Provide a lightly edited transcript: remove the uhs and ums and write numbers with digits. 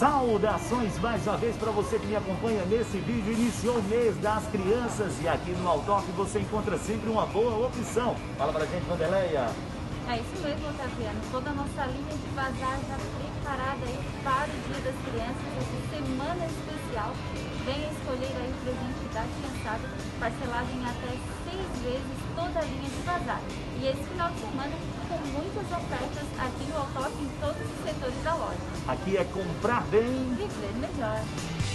Saudações mais uma vez para você que me acompanha nesse vídeo. Iniciou o mês das crianças e aqui no Altorque você encontra sempre uma boa opção. Fala pra gente, Vanderleia. É isso mesmo, Otaviano. Toda a nossa linha de bazar já preparada aí para o Dia das Crianças, essa semana especial. Venha escolher aí o presente da criançada, parcelado em até 6 vezes toda a linha de bazar. E esse final de semana com muitas ofertas aqui no Altorque em todos os setores da loja. Aqui é comprar bem, Viver melhor.